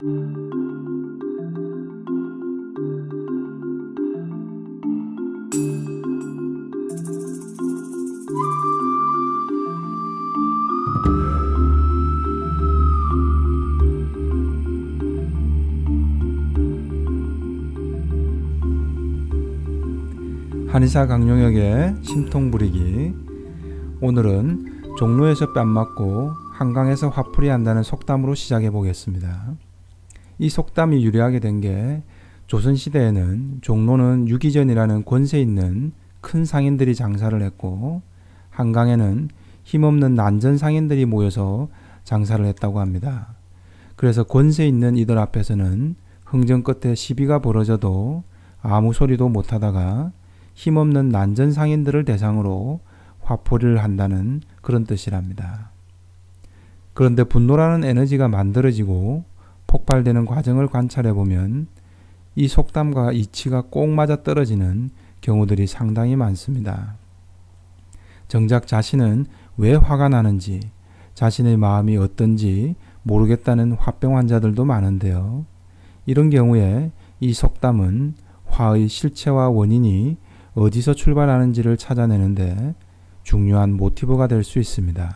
한의사 강용혁의 심통부리기. 오늘은 종로에서 뺨 맞고 한강에서 화풀이 한다는 속담으로 시작해 보겠습니다. 이 속담이 유래하게 된 게 조선시대에는 종로는 유기전이라는 권세 있는 큰 상인들이 장사를 했고 한강에는 힘없는 난전 상인들이 모여서 장사를 했다고 합니다. 그래서 권세 있는 이들 앞에서는 흥정 끝에 시비가 벌어져도 아무 소리도 못하다가 힘없는 난전 상인들을 대상으로 화풀이를 한다는 그런 뜻이랍니다. 그런데 분노라는 에너지가 만들어지고 폭발되는 과정을 관찰해보면 이 속담과 이치가 꼭 맞아떨어지는 경우들이 상당히 많습니다. 정작 자신은 왜 화가 나는지, 자신의 마음이 어떤지 모르겠다는 화병 환자들도 많은데요. 이런 경우에 이 속담은 화의 실체와 원인이 어디서 출발하는지를 찾아내는데 중요한 모티브가 될 수 있습니다.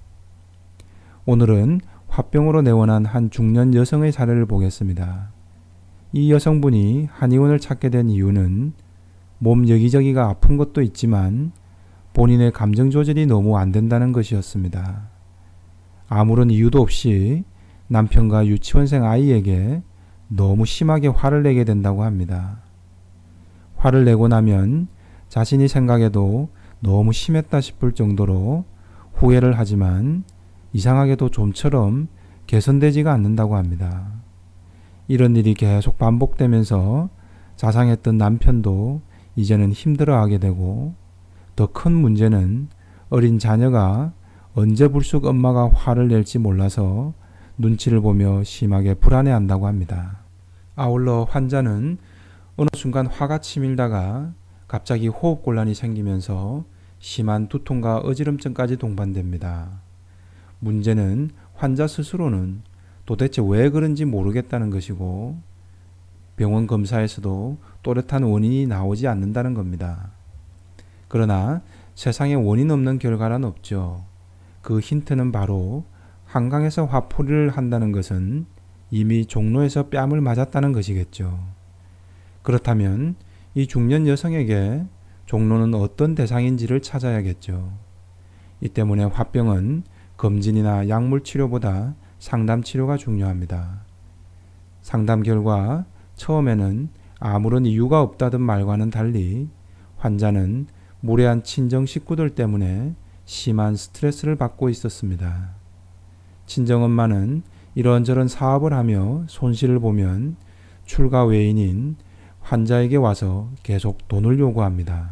오늘은 화병으로 내원한 한 중년 여성의 사례를 보겠습니다. 이 여성분이 한의원을 찾게 된 이유는 몸 여기저기가 아픈 것도 있지만 본인의 감정 조절이 너무 안 된다는 것이었습니다. 아무런 이유도 없이 남편과 유치원생 아이에게 너무 심하게 화를 내게 된다고 합니다. 화를 내고 나면 자신이 생각해도 너무 심했다 싶을 정도로 후회를 하지만 이상하게도 좀처럼 개선되지가 않는다고 합니다. 이런 일이 계속 반복되면서 자상했던 남편도 이제는 힘들어하게 되고 더 큰 문제는 어린 자녀가 언제 불쑥 엄마가 화를 낼지 몰라서 눈치를 보며 심하게 불안해한다고 합니다. 아울러 환자는 어느 순간 화가 치밀다가 갑자기 호흡곤란이 생기면서 심한 두통과 어지럼증까지 동반됩니다. 문제는 환자 스스로는 도대체 왜 그런지 모르겠다는 것이고 병원 검사에서도 또렷한 원인이 나오지 않는다는 겁니다. 그러나 세상에 원인 없는 결과란 없죠. 그 힌트는 바로 한강에서 화풀이를 한다는 것은 이미 종로에서 뺨을 맞았다는 것이겠죠. 그렇다면 이 중년 여성에게 종로는 어떤 대상인지를 찾아야겠죠. 이 때문에 화병은 검진이나 약물 치료보다 상담 치료가 중요합니다. 상담 결과 처음에는 아무런 이유가 없다던 말과는 달리 환자는 무례한 친정 식구들 때문에 심한 스트레스를 받고 있었습니다. 친정엄마는 이런저런 사업을 하며 손실을 보면 출가 외인인 환자에게 와서 계속 돈을 요구합니다.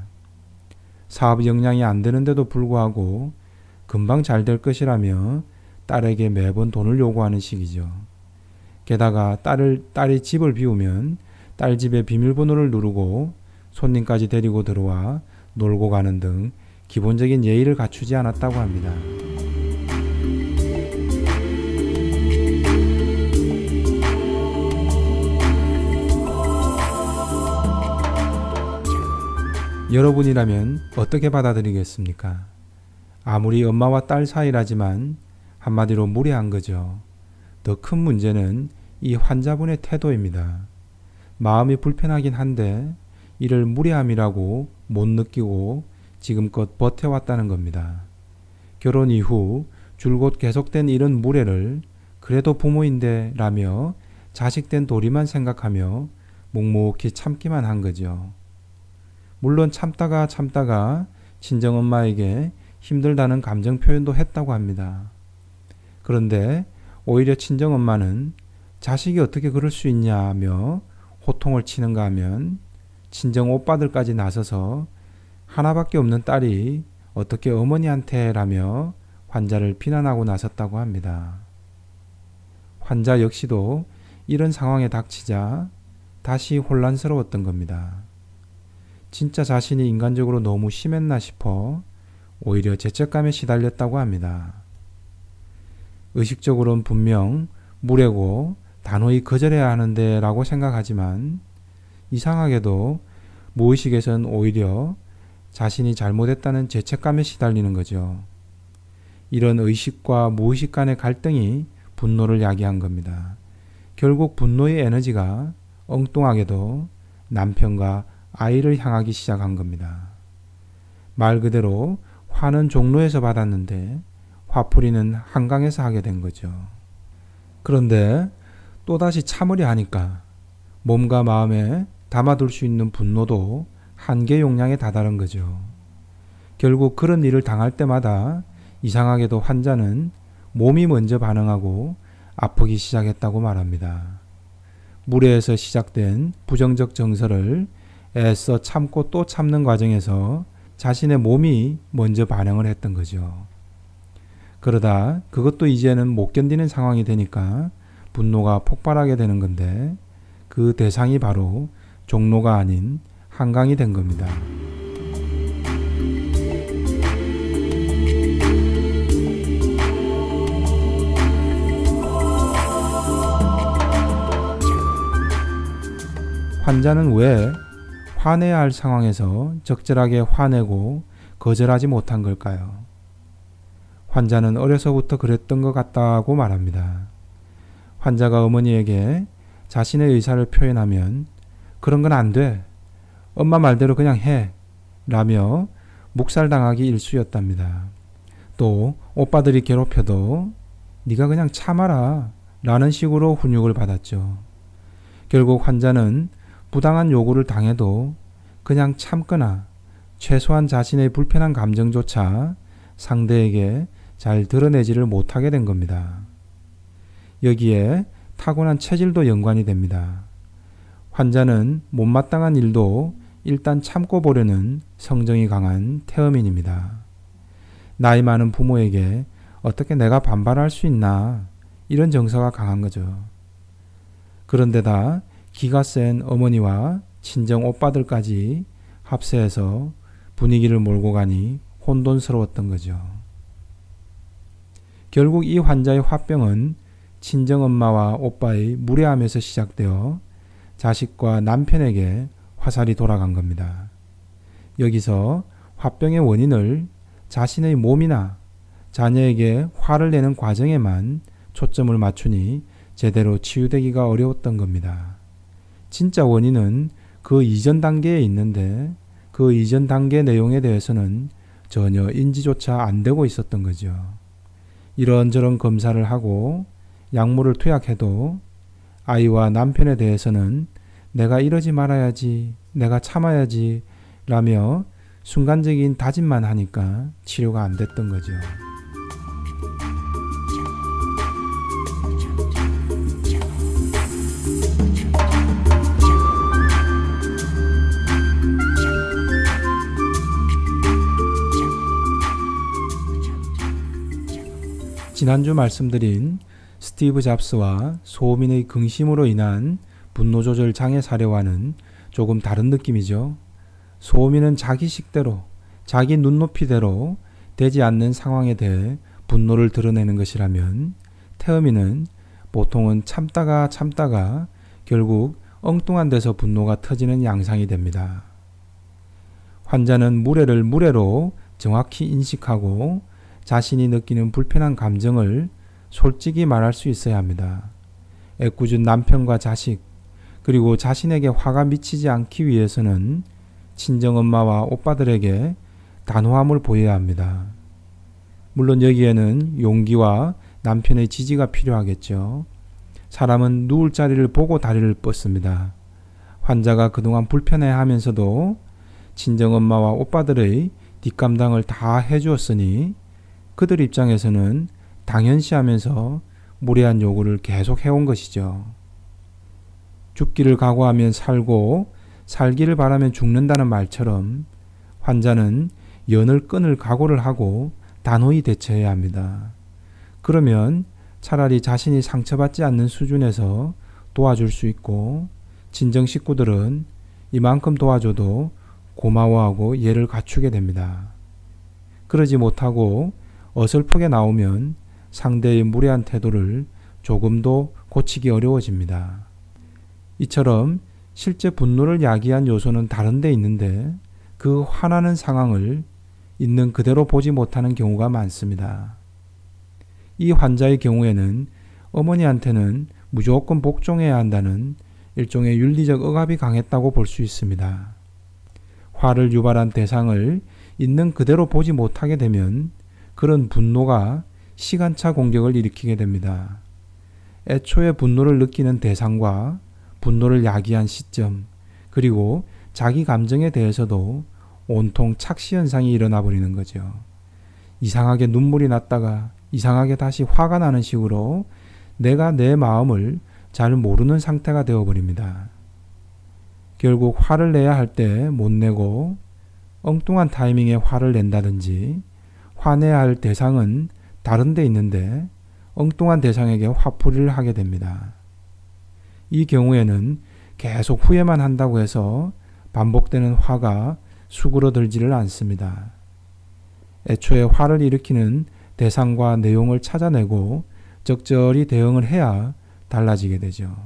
사업 역량이 안 되는데도 불구하고 금방 잘 될 것이라며 딸에게 매번 돈을 요구하는 식이죠. 게다가 딸이 집을 비우면 딸 집의 비밀번호를 누르고 손님까지 데리고 들어와 놀고 가는 등 기본적인 예의를 갖추지 않았다고 합니다. 여러분이라면 어떻게 받아들이겠습니까? 아무리 엄마와 딸 사이라지만 한마디로 무례한 거죠. 더 큰 문제는 이 환자분의 태도입니다. 마음이 불편하긴 한데 이를 무례함이라고 못 느끼고 지금껏 버텨왔다는 겁니다. 결혼 이후 줄곧 계속된 이런 무례를 그래도 부모인데 라며 자식된 도리만 생각하며 묵묵히 참기만 한 거죠. 물론 참다가 친정엄마에게 힘들다는 감정 표현도 했다고 합니다. 그런데 오히려 친정엄마는 자식이 어떻게 그럴 수 있냐며 호통을 치는가 하면 친정 오빠들까지 나서서 하나밖에 없는 딸이 어떻게 어머니한테 라며 환자를 비난하고 나섰다고 합니다. 환자 역시도 이런 상황에 닥치자 다시 혼란스러웠던 겁니다. 진짜 자신이 인간적으로 너무 심했나 싶어 오히려 죄책감에 시달렸다고 합니다. 의식적으로는 분명 무례고 단호히 거절해야 하는데 라고 생각하지만 이상하게도 무의식에선 오히려 자신이 잘못했다는 죄책감에 시달리는 거죠. 이런 의식과 무의식 간의 갈등이 분노를 야기한 겁니다. 결국 분노의 에너지가 엉뚱하게도 남편과 아이를 향하기 시작한 겁니다. 말 그대로 화는 종로에서 받았는데 화풀이는 한강에서 하게 된 거죠. 그런데 또다시 참으려 하니까 몸과 마음에 담아둘 수 있는 분노도 한계 용량에 다다른 거죠. 결국 그런 일을 당할 때마다 이상하게도 환자는 몸이 먼저 반응하고 아프기 시작했다고 말합니다. 무례에서 시작된 부정적 정서를 애써 참고 또 참는 과정에서 자신의 몸이 먼저 반응을 했던 거죠. 그러다 그것도 이제는 못 견디는 상황이 되니까 분노가 폭발하게 되는 건데 그 대상이 바로 종로가 아닌 한강이 된 겁니다. 환자는 왜 화내야 할 상황에서 적절하게 화내고 거절하지 못한 걸까요? 환자는 어려서부터 그랬던 것 같다고 말합니다. 환자가 어머니에게 자신의 의사를 표현하면 그런 건 안 돼. 엄마 말대로 그냥 해. 라며 묵살당하기 일쑤였답니다. 또 오빠들이 괴롭혀도 네가 그냥 참아라. 라는 식으로 훈육을 받았죠. 결국 환자는 부당한 요구를 당해도 그냥 참거나 최소한 자신의 불편한 감정조차 상대에게 잘 드러내지를 못하게 된 겁니다. 여기에 타고난 체질도 연관이 됩니다. 환자는 못마땅한 일도 일단 참고 보려는 성정이 강한 태음인입니다. 나이 많은 부모에게 어떻게 내가 반발할 수 있나 이런 정서가 강한 거죠. 그런데다 기가 센 어머니와 친정 오빠들까지 합세해서 분위기를 몰고 가니 혼돈스러웠던 거죠. 결국 이 환자의 화병은 친정엄마와 오빠의 무례함에서 시작되어 자식과 남편에게 화살이 돌아간 겁니다. 여기서 화병의 원인을 자신의 몸이나 자녀에게 화를 내는 과정에만 초점을 맞추니 제대로 치유되기가 어려웠던 겁니다. 진짜 원인은 그 이전 단계에 있는데 그 이전 단계 내용에 대해서는 전혀 인지조차 안 되고 있었던 거죠. 이런저런 검사를 하고 약물을 투약해도 아이와 남편에 대해서는 내가 이러지 말아야지, 내가 참아야지 라며 순간적인 다짐만 하니까 치료가 안 됐던 거죠. 지난주 말씀드린 스티브 잡스와 소민의 긍심으로 인한 분노 조절 장애 사례와는 조금 다른 느낌이죠. 소민은 자기 식대로, 자기 눈높이대로 되지 않는 상황에 대해 분노를 드러내는 것이라면 태음이는 보통은 참다가 결국 엉뚱한 데서 분노가 터지는 양상이 됩니다. 환자는 무례를 무례로 정확히 인식하고 자신이 느끼는 불편한 감정을 솔직히 말할 수 있어야 합니다. 애꿎은 남편과 자식, 그리고 자신에게 화가 미치지 않기 위해서는 친정엄마와 오빠들에게 단호함을 보여야 합니다. 물론 여기에는 용기와 남편의 지지가 필요하겠죠. 사람은 누울 자리를 보고 다리를 뻗습니다. 환자가 그동안 불편해하면서도 친정엄마와 오빠들의 뒷감당을 다 해주었으니 그들 입장에서는 당연시하면서 무례한 요구를 계속 해온 것이죠. 죽기를 각오하면 살고 살기를 바라면 죽는다는 말처럼 환자는 연을 끊을 각오를 하고 단호히 대처해야 합니다. 그러면 차라리 자신이 상처받지 않는 수준에서 도와줄 수 있고 친정 식구들은 이만큼 도와줘도 고마워하고 예를 갖추게 됩니다. 그러지 못하고 어설프게 나오면 상대의 무례한 태도를 조금도 고치기 어려워집니다. 이처럼 실제 분노를 야기한 요소는 다른 데 있는데 그 화나는 상황을 있는 그대로 보지 못하는 경우가 많습니다. 이 환자의 경우에는 어머니한테는 무조건 복종해야 한다는 일종의 윤리적 억압이 강했다고 볼 수 있습니다. 화를 유발한 대상을 있는 그대로 보지 못하게 되면 그런 분노가 시간차 공격을 일으키게 됩니다. 애초에 분노를 느끼는 대상과 분노를 야기한 시점, 그리고 자기 감정에 대해서도 온통 착시 현상이 일어나 버리는 거죠. 이상하게 눈물이 났다가 이상하게 다시 화가 나는 식으로 내가 내 마음을 잘 모르는 상태가 되어버립니다. 결국 화를 내야 할 때 못 내고 엉뚱한 타이밍에 화를 낸다든지 화내야 할 대상은 다른 데 있는데 엉뚱한 대상에게 화풀이를 하게 됩니다. 이 경우에는 계속 후회만 한다고 해서 반복되는 화가 수그러들지를 않습니다. 애초에 화를 일으키는 대상과 내용을 찾아내고 적절히 대응을 해야 달라지게 되죠.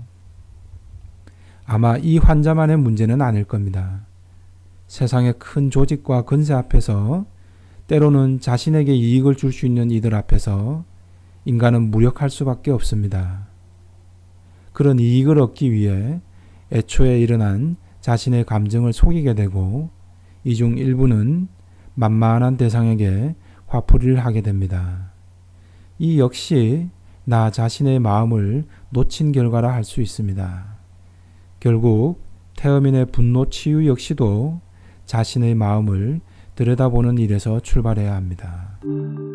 아마 이 환자만의 문제는 아닐 겁니다. 세상의 큰 조직과 건세 앞에서 때로는 자신에게 이익을 줄 수 있는 이들 앞에서 인간은 무력할 수밖에 없습니다. 그런 이익을 얻기 위해 애초에 일어난 자신의 감정을 속이게 되고 이 중 일부는 만만한 대상에게 화풀이를 하게 됩니다. 이 역시 나 자신의 마음을 놓친 결과라 할 수 있습니다. 결국 태어민의 분노 치유 역시도 자신의 마음을 들여다보는 일에서 출발해야 합니다.